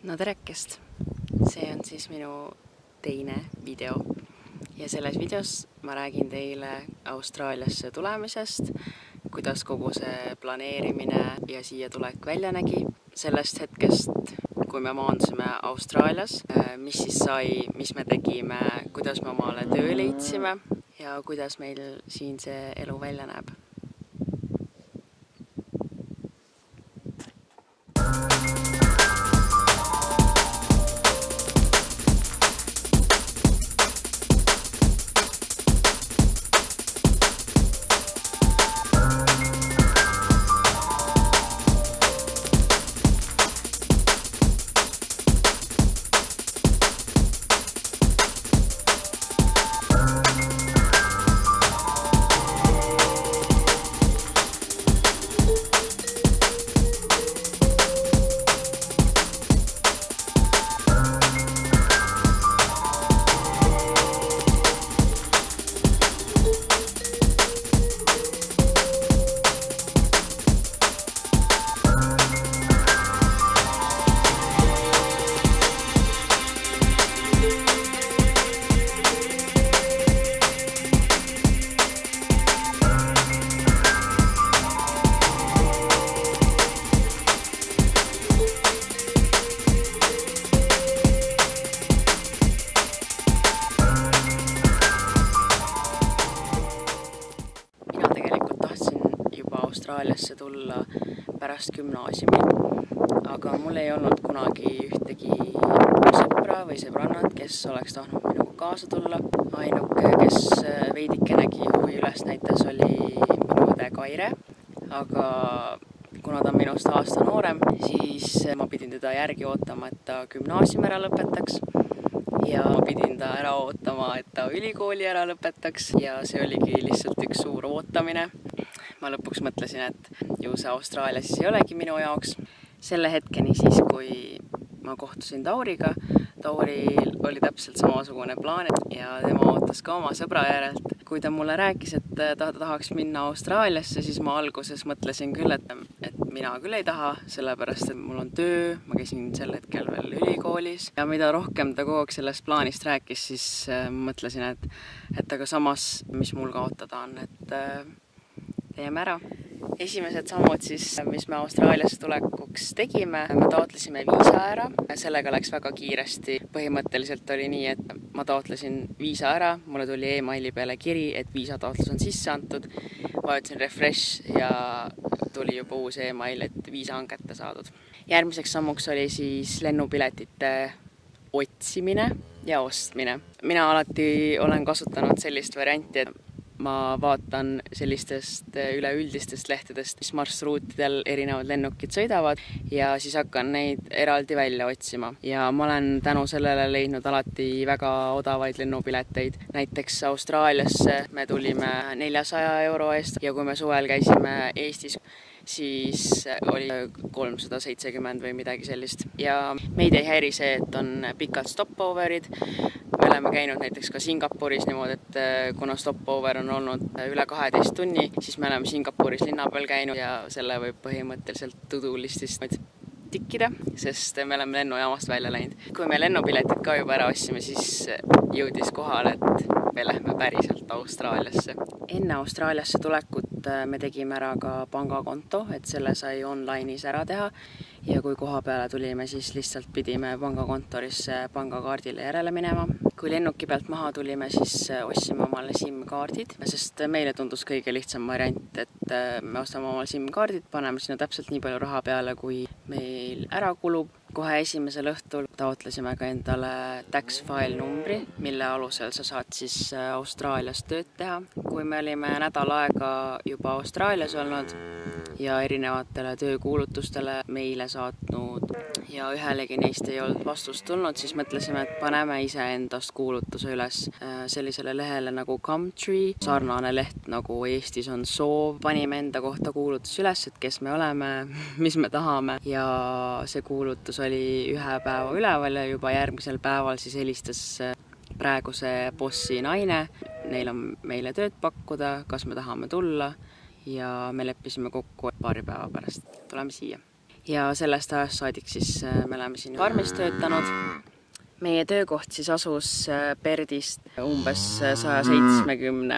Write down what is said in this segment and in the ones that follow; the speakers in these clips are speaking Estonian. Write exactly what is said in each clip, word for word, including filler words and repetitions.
No terekest! See on siis minu teine video ja selles videos ma räägin teile Austraaliasse tulemisest, kuidas kogu see planeerimine ja siia tulek välja nägi. Sellest hetkest, kui me maandusime Austraalias, mis siis sai, mis me tegime, kuidas me omale töö leidsime ja kuidas meil siin see elu välja näeb. Austraaliasse tulla pärast gümnaasiumi, aga mul ei olnud kunagi ühtegi sõpra või sõbrannat, kes oleks tahtnud minuga kaasa tulla. Ainuke, kes veidikenegi huvi üles näitas, oli minu õde Kaire, aga kuna ta on minust aasta noorem, siis ma pidin teda järgi ootama, et ta gümnaasiumi ära lõpetaks ja ma pidin ta ära ootama, et ta ülikooli ära lõpetaks ja see oligi lihtsalt üks suur ootamine. Ma lõpuks mõtlesin, et ju see Austraalia siis ei olegi minu jaoks. Selle hetkeni siis, kui ma kohtusin Tauriga, Tauril oli täpselt samasugune plaan ja tema ootas ka oma sõbra järelt. Kui ta mulle rääkis, et ta tahaks minna Austraaliasse, siis ma alguses mõtlesin küll, et, et mina küll ei taha, sellepärast et mul on töö, ma käisin sel hetkel veel ülikoolis. Ja mida rohkem ta kogu aeg sellest plaanist rääkis, siis mõtlesin, et, et aga samas, mis mul kaotada on, et teeme ära. Esimesed sammud siis, mis me Austraaliasse tulekuks tegime, me taotlesime viisa ära. Sellega läks väga kiiresti. Põhimõtteliselt oli nii, et ma taotlesin viisa ära, mulle tuli e-maili peale kiri, et viisa taotlus on sisse antud. Vajutasin refresh ja tuli juba uus e-mail, et viisa on kätte saadud. Järgmiseks sammuks oli siis lennupiletite otsimine ja ostmine. Mina alati olen kasutanud sellist varianti, et ma vaatan sellistest üleüldistest lehtedest, mis marsruutidel erinevad lennukid sõidavad ja siis hakkan neid eraldi välja otsima. Ja ma olen tänu sellele leidnud alati väga odavaid lennupileteid. Näiteks Austraaliasse me tulime neljasaja euro eest ja kui me suvel käisime Eestis, siis oli kolmsada seitsekümmend või midagi sellist. Ja meid ei häiri see, et on pikad stopoverid. Me oleme käinud näiteks ka Singapuris niimoodi, et kuna stopover on olnud üle kaheteist tunni, siis me oleme Singapuris linna peal käinud ja selle võib põhimõtteliselt to-do-listist tikkida, sest me oleme lennujaamast välja läinud. Kui me lennupiletid ka juba ära ostsime, siis jõudis kohale, et me lähme päriselt Austraaliasse. Enne Austraaliasse tulekut me tegime ära ka pangakonto, et selle sai online'is ära teha ja kui koha peale tulime, siis lihtsalt pidime pangakontorisse pangakaardile järele minema. Kui lennuki pealt maha tulime, siis ostsime omale SIM-kaardid, sest meile tundus kõige lihtsam variant, et me ostame omale SIM-kaardid, paneme sinna täpselt nii palju raha peale, kui meil ära kulub. Kohe esimesel õhtul taotlesime ka endale tax file numbri, mille alusel sa saad siis Austraalias tööd teha. Kui me olime nädal aega juba Austraalias olnud ja erinevatele töökuulutustele meile saatnud ja ühelegi neist ei olnud vastust tulnud, siis mõtlesime, et paneme ise endast kuulutuse üles sellisele lehele nagu Gumtree, sarnane leht nagu Eestis on Soov. Panime enda kohta kuulutus üles, et kes me oleme, mis me tahame ja see kuulutus oli ühe päeva üleval ja juba järgmisel päeval siis helistas praeguse bossi naine. Neil on meile tööd pakkuda, kas me tahame tulla ja me leppisime kokku paari päeva pärast. Tuleme siia. ja sellest ajast saadik siis me oleme siin farmis töötanud. Meie töökoht siis asus Perdist umbes saja seitsmekümne,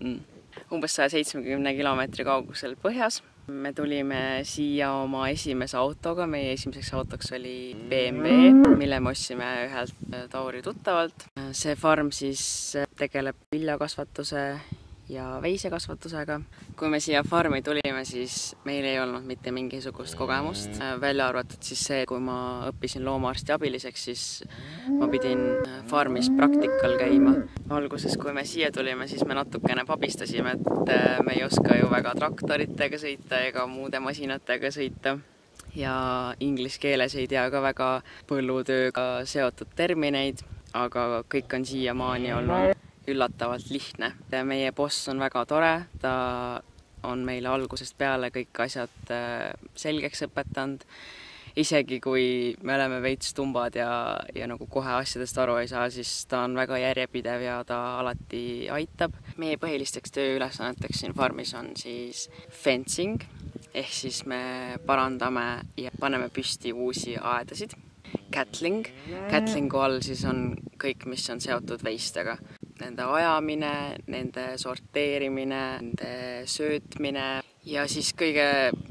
umbes saja seitsmekümne kilomeetri kaugusel põhjas. Me tulime siia oma esimese autoga, meie esimeseks autoks oli B M W, mille me ostsime ühelt Tauri tuttavalt. See farm siis tegeleb viljakasvatuse ja veisekasvatusega. Kui me siia farmi tulime, siis meil ei olnud mitte mingisugust kogemust. Välja arvatud siis see, kui ma õppisin loomaarsti abiliseks, siis ma pidin farmis praktikal käima. Alguses, kui me siia tulime, siis me natukene pabistasime, et me ei oska ju väga traktoritega sõita ega muude masinatega sõita. Ja inglise keeles ei tea ka väga põllutööga seotud termineid, aga kõik on siiamaani olnud üllatavalt lihtne. Meie boss on väga tore, ta on meile algusest peale kõik asjad selgeks õpetanud. Isegi kui me oleme veits tumbad ja, ja nagu kohe asjadest aru ei saa, siis ta on väga järjepidev ja ta alati aitab. Meie põhilisteks tööülesanneteks siin farmis on siis fencing, ehk siis me parandame ja paneme püsti uusi aedasid. Cattling. Cattlingu all siis on kõik, mis on seotud veistega. Nende ajamine, nende sorteerimine, nende söötmine ja siis kõige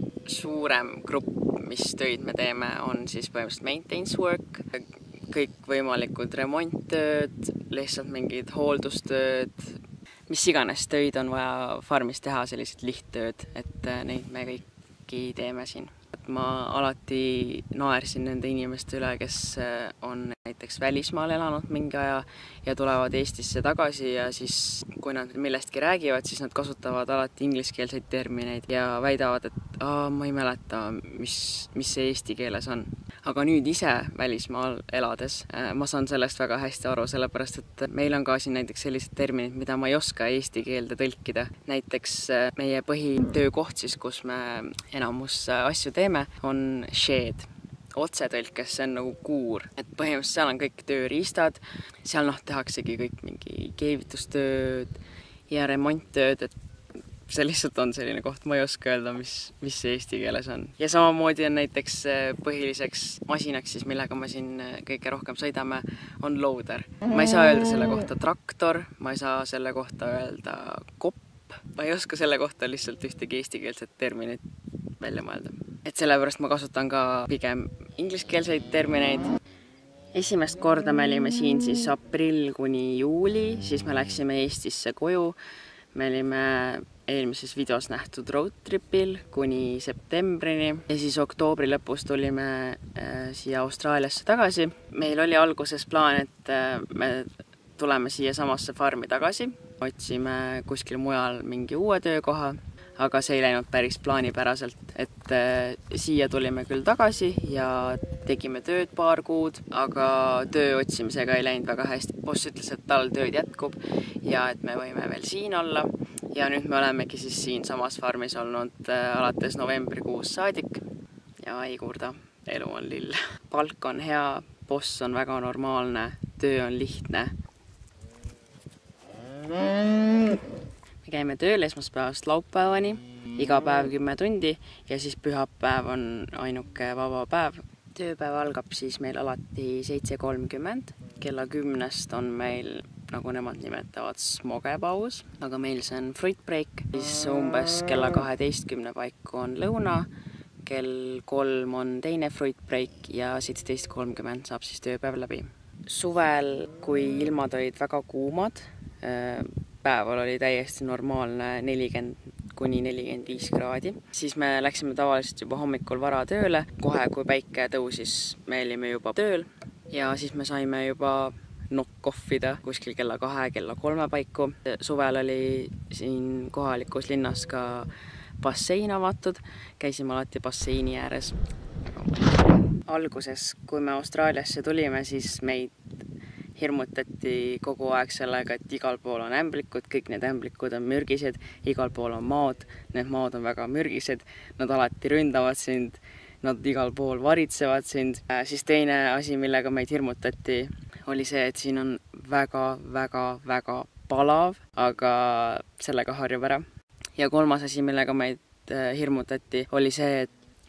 suurem grupp, mis töid me teeme, on siis põhimõtteliselt maintenance work, kõik võimalikud remonttööd, lihtsalt mingid hooldustööd, mis iganes töid on vaja farmis teha, sellised lihttööd, et neid me kõiki teeme siin. Ma alati naersin nende inimeste üle, kes on näiteks välismaal elanud mingi aja ja tulevad Eestisse tagasi ja siis, kui nad millestki räägivad, siis nad kasutavad alati ingliskeelseid termineid ja väidavad, et aa, ma ei mäleta, mis, mis see eesti keeles on. Aga nüüd ise välismaal elades ma saan sellest väga hästi aru, sellepärast et meil on ka siin näiteks sellised terminid, mida ma ei oska eesti keelde tõlkida. Näiteks meie põhitöökoht siis, kus me enamus asju teeme, on shed. Otsetõlkes see on nagu kuur. Et põhimõtteliselt seal on kõik tööriistad, seal noh, tehaksegi kõik mingi keevitustööd ja remonttööd, et see lihtsalt on selline koht, ma ei oska öelda, mis, mis see eesti keeles on. Ja samamoodi on näiteks põhiliseks masinaks, siis, millega me siin kõige rohkem sõidame, on loader. Ma ei saa öelda selle kohta traktor, ma ei saa selle kohta öelda kopp, ma ei oska selle kohta lihtsalt ühtegi eestikeelset terminit välja mõelda. Et sellepärast ma kasutan ka pigem ingliskeelseid termineid. Esimest korda me olime siin siis aprill kuni juuli, siis me läksime Eestisse koju. Me olime eelmises videos nähtud roadtripil kuni septembrini ja siis oktoobri lõpus tulime äh, siia Austraaliasse tagasi. Meil oli alguses plaan, et äh, me tuleme siia samasse farmi tagasi. Otsime kuskil mujal mingi uue töökoha, aga see ei läinud päris plaanipäraselt, et äh, siia tulime küll tagasi ja tegime tööd paar kuud, aga töö otsimisega ei läinud väga hästi. Boss ütles, et tal tööd jätkub ja et me võime veel siin olla. Ja nüüd me olemegi siis siin samas farmis olnud äh, alates novembrikuus saadik ja ei kurda, elu on lill. Palk on hea, boss on väga normaalne, töö on lihtne. Me käime tööl esmaspäevast laupäevani, iga päev kümme tundi ja siis pühapäev on ainuke vaba päev. Tööpäev algab siis meil alati seitse kolmkümmend, kella kümnest on meil, nagu nemad nimetavad, smogepaus, aga meil see on fruit break, siis umbes kella kaheteistkümne paiku on lõuna, kell kolm on teine fruit break ja seitseteist kolmkümmend saab siis tööpäev läbi. Suvel, kui ilmad olid väga kuumad, päeval oli täiesti normaalne nelikümmend kuni nelikümmend viis kraadi, siis me läksime tavaliselt juba hommikul vara tööle, kohe kui päike tõusis, me olime juba tööl ja siis me saime juba knock-offida kuskil kella kahe, kella kolme paiku. Suvel oli siin kohalikus linnas ka bassein avatud, käisime alati basseini ääres. Alguses, kui me Austraaliasse tulime, siis meid hirmutati kogu aeg sellega, et igal pool on ämblikud, kõik need ämblikud on mürgised, igal pool on maad, need maad on väga mürgised, nad alati ründavad sind, nad igal pool varitsevad sind. Siis teine asi, millega meid hirmutati, oli see, et siin on väga, väga, väga palav, aga sellega harjub ära. Ja kolmas asi, millega meid hirmutati, oli see, et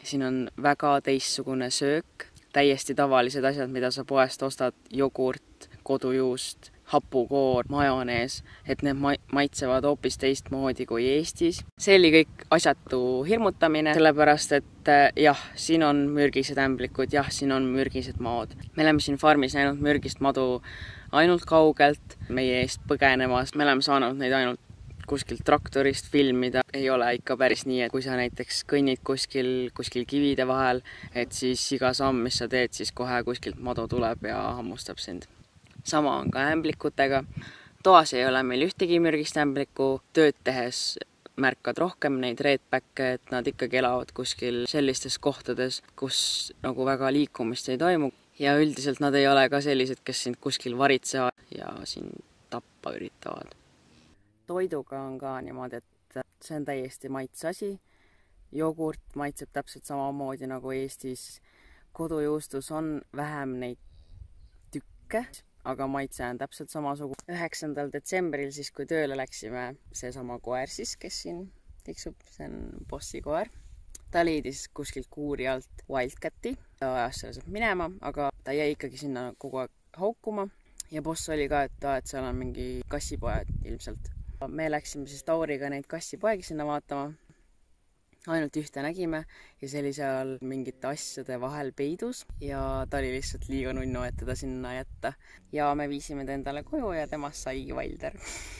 Siin on väga teistsugune söök, täiesti tavalised asjad, mida sa poest ostad, jogurt, kodujuust, hapukoor, majonees, et need maitsevad hoopis teistmoodi kui Eestis. See oli kõik asjatu hirmutamine, sellepärast et jah, siin on mürgised ämblikud, jah, siin on mürgised maod. Me oleme siin farmis näinud mürgist madu ainult kaugelt, meie eest põgenemas. Me oleme saanud neid ainult kuskil traktorist filmida. Ei ole ikka päris nii, et kui sa näiteks kõnnid kuskil, kuskil kivide vahel, et siis iga samm, mis sa teed, siis kohe kuskilt madu tuleb ja hammustab sind. Sama on ka ämblikutega. Toas ei ole meil ühtegi mürgist ämbliku. Tööd tehes märkad rohkem neid reetpäkke, et nad ikkagi elavad kuskil sellistes kohtades, kus nagu väga liikumist ei toimu. Ja üldiselt nad ei ole ka sellised, kes sind kuskil varitsevad ja sind tappa üritavad. Toiduga on ka niimoodi, et see on täiesti maitseasi. Jogurt maitseb täpselt samamoodi nagu Eestis. Kodujuustus on vähem neid tükke, aga maitse on täpselt samasugu. üheksandal detsembril, siis kui tööle läksime, see sama koer siis, kes siin tiksub, see on bossi koer. Ta liidis kuskilt kuuri alt Wildcati. Ta ajas selle saab minema, aga ta jäi ikkagi sinna kogu aeg haukuma. Ja boss oli ka, et, et seal on mingi kassipojad ilmselt. Me läksime siis Tauriga neid kassipoegi sinna vaatama. Ainult ühte nägime ja see oli seal mingite asjade vahel peidus ja ta oli lihtsalt liiga nunnu, et teda sinna jätta. Ja me viisime ta endale koju ja temast saigi Valder.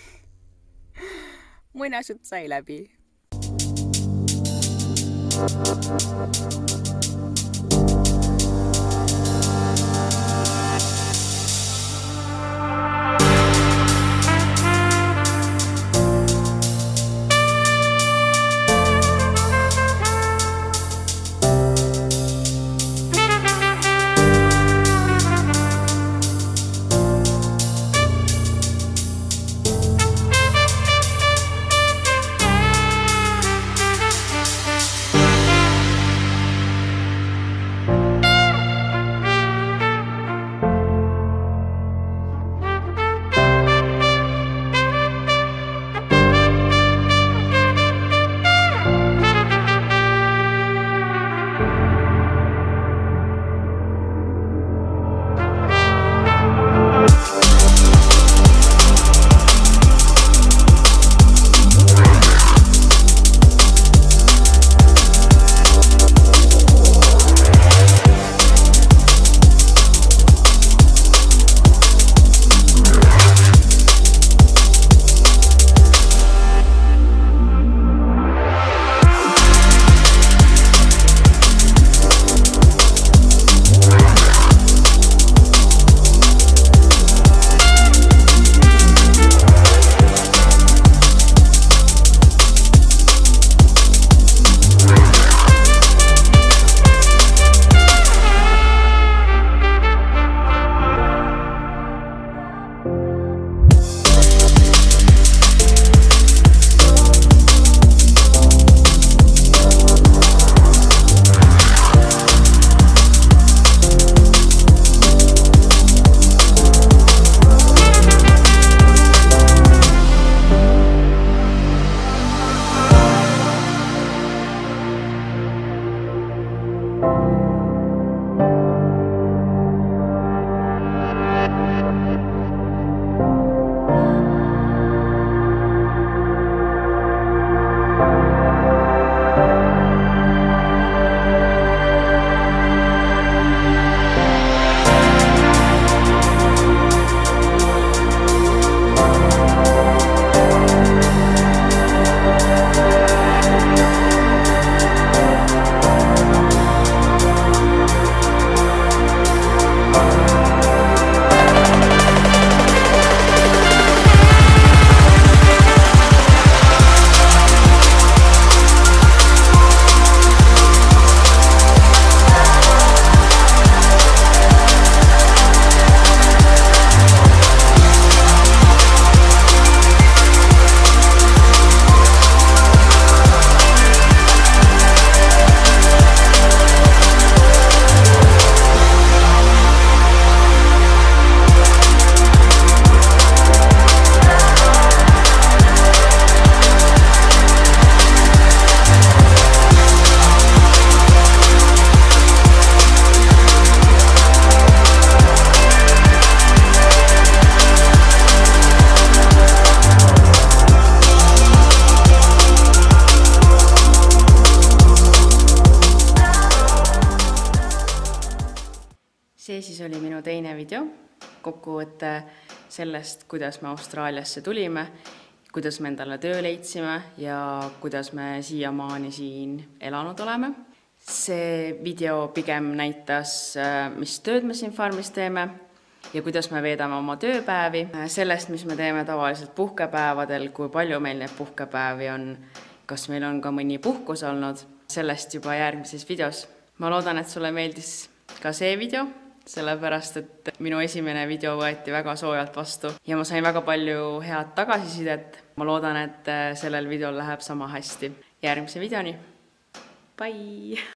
Muinasjutt sai läbi. see siis oli minu teine video, kokkuvõte sellest, kuidas me Austraaliasse tulime, kuidas me endale töö leidsime ja kuidas me siiamaani siin elanud oleme. See video pigem näitas, mis tööd me siin farmis teeme ja kuidas me veedame oma tööpäevi. Sellest, mis me teeme tavaliselt puhkepäevadel, kui palju meil neid puhkepäevi on, kas meil on ka mõni puhkus olnud, sellest juba järgmises videos. Ma loodan, et sulle meeldis ka see video, sellepärast, et minu esimene video võeti väga soojalt vastu ja ma sain väga palju head tagasisidet. Ma loodan, et sellel videol läheb sama hästi. Järgmise videoni. Bye!